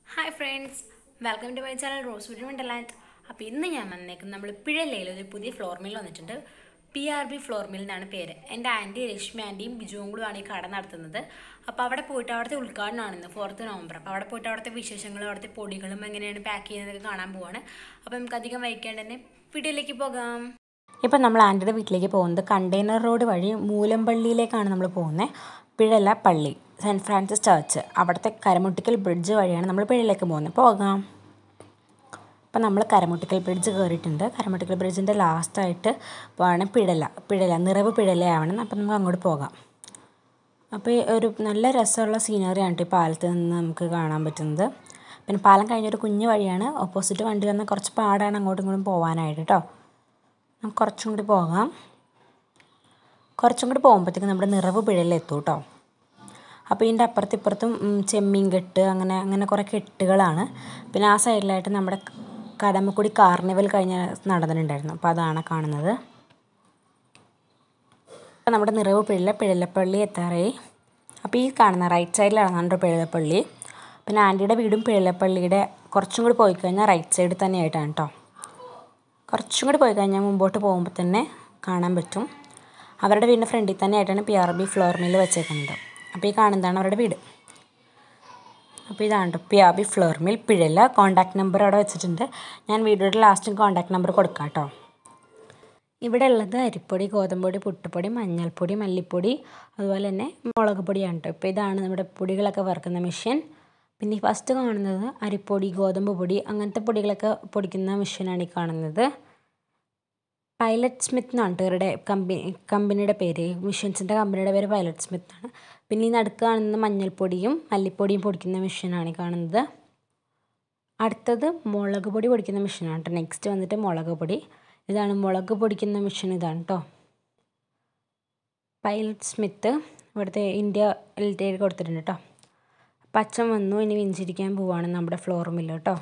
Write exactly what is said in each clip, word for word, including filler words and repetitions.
Hi friends, welcome to my channel Rose Wonderland. അപ്പോൾ ഇന്ന് ഞാൻ വന്നേക്കുന്നത് നമ്മൾ പിഴലയിൽ ഒരു പുതിയ ഫ്ലോർ മിൽ വന്നിട്ടുണ്ട്. P R B flour mill എന്നാണ് പേര്. എൻ്റെ ആൻറ്റി രശ്മി ആൻറ്റിയും ബിജുവും കൂടെയാണ് ഈ കട നടത്തുന്നത്. അപ്പോൾ അവിടെ പോയിട്ട് അവിടുത്തെ ഉദ്ഘാടനമാണ് ഇന്ന് ഫോർത്ത് നവംബർ. അപ്പോൾ അവിടെ പോയിട്ട് അവിടുത്തെ വിശേഷങ്ങളും അവിടുത്തെ പൊടികളും എങ്ങനെയാണ് പാക്ക് ചെയ്യുന്നതൊക്കെ കാണാൻ പോവാണ്. അപ്പോൾ നമുക്ക് അധികം വൈകാണ്ട് തന്നെ വീഡിയോയിലേക്ക് പോകാം. ഇപ്പം നമ്മൾ ആൻറ്റിയുടെ വീട്ടിലേക്ക് പോകുന്നത് കണ്ടെയ്നർ റോഡ് വഴി മൂലമ്പള്ളിയിലേക്കാണ് നമ്മൾ പോകുന്നത്. പിഴല പള്ളി, സെൻറ്റ് ഫ്രാൻസിസ് ചർച്ച്, അവിടുത്തെ കരമുട്ടിക്കൽ ബ്രിഡ്ജ് വഴിയാണ് നമ്മൾ പിഴയിലേക്ക് പോകുന്നത്. പോകാം. അപ്പം നമ്മൾ കരമുട്ടിക്കൽ ബ്രിഡ്ജ് കയറിയിട്ടുണ്ട്. കരമുട്ടിക്കൽ ബ്രിഡ്ജിൻ്റെ ലാസ്റ്റായിട്ട് ആണ് പിഴല പിഴല നിറവ് പിഴലയാവണം. അപ്പം നമുക്ക് അങ്ങോട്ട് പോകാം. അപ്പോൾ ഒരു നല്ല രസമുള്ള സീനറിയാണ് ഈ പാലത്ത് നിന്ന് നമുക്ക് കാണാൻ പറ്റുന്നത്. പിന്നെ പാലം കഴിഞ്ഞൊരു കുഞ്ഞു വഴിയാണ്. ഓപ്പോസിറ്റ് വണ്ടി വന്നാൽ കുറച്ച് പാടാണ് അങ്ങോട്ടും ഇങ്ങോട്ടും പോകാനായിട്ട് കേട്ടോ. നമുക്ക് കുറച്ചും കൂടി പോകാം. കുറച്ചും കൂടി പോകുമ്പോഴത്തേക്കും നമ്മുടെ നിറവ് പിഴയിലെത്തും കേട്ടോ. അപ്പോൾ ഇതിൻ്റെ അപ്പുറത്തും ഇപ്പുറത്തും ചെമ്മീൻ കെട്ട് അങ്ങനെ അങ്ങനെ കുറേ കെട്ടുകളാണ്. പിന്നെ ആ സൈഡിലായിട്ട് നമ്മുടെ കടമക്കുടി കാർണിവൽ കഴിഞ്ഞ് നടന്നിട്ടുണ്ടായിരുന്നു. അപ്പോൾ അതാണ് കാണുന്നത്. അപ്പോൾ നമ്മുടെ നിറവ് പിഴല പിഴലപ്പള്ളി എത്താറായി. അപ്പോൾ ഈ കാണുന്ന റൈറ്റ് സൈഡിലാണ് നമ്മുടെ പിഴലപ്പള്ളി. പിന്നെ ആൻറ്റിയുടെ വീടും പിഴലപ്പള്ളിയുടെ കുറച്ചും കൂടി പോയി കഴിഞ്ഞാൽ റൈറ്റ് സൈഡിൽ തന്നെയായിട്ടാണ് കേട്ടോ. കുറച്ചും കൂടി പോയി കഴിഞ്ഞാൽ മുമ്പോട്ട് പോകുമ്പോൾ തന്നെ കാണാൻ പറ്റും. അവരുടെ വീടിൻ്റെ ഫ്രണ്ടിൽ തന്നെ ആയിട്ടാണ് P R B flour mill വെച്ചേക്കുന്നത്. അപ്പോൾ ഈ കാണുന്നതാണ് അവരുടെ വീട്. അപ്പോൾ ഇതാണ് P R B flour mill Pizhala. Contact number അവിടെ വെച്ചിട്ടുണ്ട്. ഞാൻ വീഡിയോയുടെ ലാസ്റ്റും കോൺടാക്ട് നമ്പർ കൊടുക്കാം കേട്ടോ. ഇവിടെ ഉള്ളത് അരിപ്പൊടി, ഗോതമ്പൊടി, പുട്ടുപൊടി, മഞ്ഞൾപ്പൊടി, മല്ലിപ്പൊടി, അതുപോലെ തന്നെ മുളക് പൊടിയാണ് കേട്ടോ. ഇപ്പോൾ ഇതാണ് നമ്മുടെ പൊടികളൊക്കെ വറുക്കുന്ന മെഷീൻ. പിന്നെ ഈ ഫസ്റ്റ് കാണുന്നത് അരിപ്പൊടി, ഗോതമ്പ് പൊടി അങ്ങനത്തെ പൊടികളൊക്കെ പൊടിക്കുന്ന മെഷീനാണ് ഈ കാണുന്നത്. പൈലറ്റ് സ്മിത്ത് എന്നാണ് ഇവരുടെ കമ്പനി കമ്പനിയുടെ പേര്. മെഷീൻസിൻ്റെ കമ്പനിയുടെ പേര് പൈലറ്റ് സ്മിത്ത് ആണ്. പിന്നെ ഈ നടുക്ക് കാണുന്ന മഞ്ഞൾപ്പൊടിയും മല്ലിപ്പൊടിയും പൊടിക്കുന്ന മെഷീനാണ് ഈ കാണുന്നത്. അടുത്തത് മുളക് പൊടി പൊടിക്കുന്ന മെഷീനാണ് കേട്ടോ. നെക്സ്റ്റ് വന്നിട്ട് മുളക് പൊടി. ഇതാണ് മുളക് പൊടിക്കുന്ന മെഷീൻ, ഇതാണ് കേട്ടോ. പൈലറ്റ് സ്മിത്ത് ഇവിടുത്തെ ഇന്ത്യ എൽ ടി കൊടുത്തിട്ടുണ്ട് കേട്ടോ. പച്ചം വന്നു, ഇനി വെഞ്ചിരിക്കാൻ പോവാണ് നമ്മുടെ ഫ്ലോർ മില്ല് കേട്ടോ.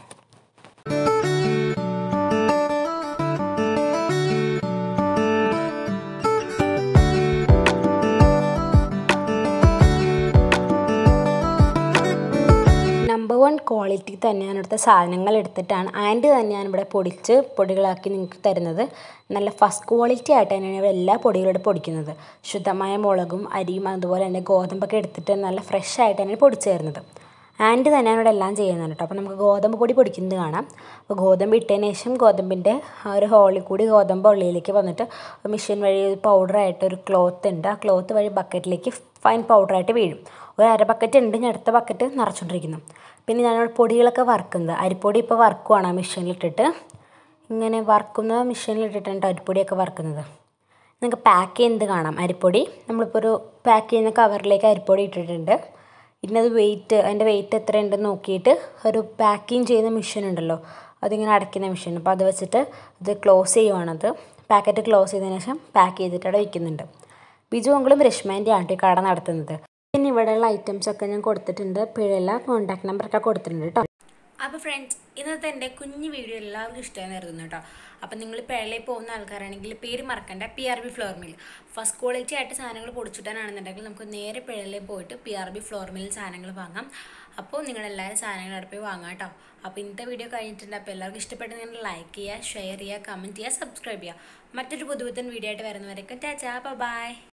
നമ്പർ വൺ ക്വാളിറ്റി തന്നെയാണ് ഇവിടുത്തെ സാധനങ്ങൾ എടുത്തിട്ടാണ് ആൻറ്റി തന്നെയാണ് ഇവിടെ പൊടിച്ച് പൊടികളാക്കി നിങ്ങൾക്ക് തരുന്നത്. നല്ല ഫസ്റ്റ് ക്വാളിറ്റി ആയിട്ട് തന്നെയാണ് ഇവിടെ എല്ലാ പൊടികളും ഇവിടെ പൊടിക്കുന്നത്. ശുദ്ധമായ മുളകും അരിയും അതുപോലെ തന്നെ ഗോതമ്പൊക്കെ എടുത്തിട്ട് നല്ല ഫ്രഷ് ആയിട്ട് തന്നെയാണ് പൊടിച്ച് തരുന്നത്. ആൻറ്റി തന്നെയാണ് ഇവിടെ എല്ലാം ചെയ്യുന്നത് കേട്ടോ. അപ്പോൾ നമുക്ക് ഗോതമ്പ് പൊടി പൊടിക്കുന്നത് കാണാം. അപ്പോൾ ഗോതമ്പ് ഇട്ടതിന് ശേഷം ഗോതമ്പിൻ്റെ ആ ഒരു ഹോളിൽ കൂടി ഗോതമ്പ് ഉള്ളിലേക്ക് വന്നിട്ട് മെഷീൻ വഴി പൗഡറായിട്ട് ഒരു ക്ലോത്ത് ഉണ്ട്. ആ ക്ലോത്ത് വഴി ബക്കറ്റിലേക്ക് ഫൈൻ പൗഡറായിട്ട് വീഴും. ഒരു അര ബക്കറ്റ് ഉണ്ട്, ഞാൻ അടുത്ത ബക്കറ്റ് നിറച്ചുകൊണ്ടിരിക്കുന്നു. പിന്നെ ഞാൻ പൊടികളൊക്കെ വറുക്കുന്നത്, അരിപ്പൊടി ഇപ്പോൾ വറുക്കുവാണ് ആ മെഷീനിലിട്ടിട്ട്. ഇങ്ങനെ വറുക്കുന്ന മെഷീനിലിട്ടിട്ടാണ് അരിപ്പൊടിയൊക്കെ വറുക്കുന്നത്. നിങ്ങൾക്ക് പാക്ക് ചെയ്യുന്നത് കാണാം. അരിപ്പൊടി നമ്മളിപ്പോൾ ഒരു പാക്ക് ചെയ്യുന്ന കവറിലേക്ക് അരിപ്പൊടി ഇട്ടിട്ടുണ്ട്. ഇന്നത് വെയിറ്റ്, അതിൻ്റെ വെയിറ്റ് എത്രയുണ്ടെന്ന് നോക്കിയിട്ട് ഒരു പാക്കിങ് ചെയ്യുന്ന മെഷീൻ ഉണ്ടല്ലോ, അതിങ്ങനെ അടയ്ക്കുന്ന മെഷീൻ. അപ്പോൾ അത് വെച്ചിട്ട് ഇത് ക്ലോസ് ചെയ്യുവാണത്. പാക്കറ്റ് ക്ലോസ് ചെയ്തതിന് ശേഷം പാക്ക് ചെയ്തിട്ട് അവിടെ വയ്ക്കുന്നുണ്ട്. ബിജു അങ്കിളും രശ്മാൻ്റെ ആണ് ഈ കട നടത്തുന്നത്. പിന്നെ ഇവിടെയുള്ള ഐറ്റംസൊക്കെ ഞാൻ കൊടുത്തിട്ടുണ്ട്. പിഴല കോൺടാക്ട് നമ്പറൊക്കെ കൊടുത്തിട്ടുണ്ട് കേട്ടോ. അപ്പോൾ ഫ്രണ്ട്സ്, ഇന്നത്തെ എൻ്റെ കുഞ്ഞു വീഡിയോ എല്ലാവർക്കും ഇഷ്ടമായി കരുതുന്നു കേട്ടോ. അപ്പം നിങ്ങൾ പിഴലയിൽ പോകുന്ന ആൾക്കാരാണെങ്കിൽ പേര് മറക്കണ്ട, P R B flour mill. First quality ആയിട്ട് സാധനങ്ങൾ പൊടിച്ചിട്ടാണെന്നുണ്ടെങ്കിൽ നമുക്ക് നേരെ പിഴലയിൽ പോയിട്ട് പി ആർ ബി ഫ്ലോർ മില്ലിൽ സാധനങ്ങൾ വാങ്ങാം. അപ്പോൾ നിങ്ങളെല്ലാവരും സാധനങ്ങൾ അവിടെ പോയി വാങ്ങാം കേട്ടോ. അപ്പോൾ ഇന്നത്തെ വീഡിയോ കഴിഞ്ഞിട്ടുണ്ട്. അപ്പോൾ എല്ലാവർക്കും ഇഷ്ടപ്പെട്ടെങ്കിൽ ലൈക്ക് ചെയ്യുക, ഷെയർ ചെയ്യുക, കമൻറ്റ് ചെയ്യുക, സബ്സ്ക്രൈബ് ചെയ്യുക. മറ്റൊരു പുതുപുത്തൻ വീഡിയോ ആയിട്ട് വരുന്നവരേക്കും ടാറ്റാ, ബൈ.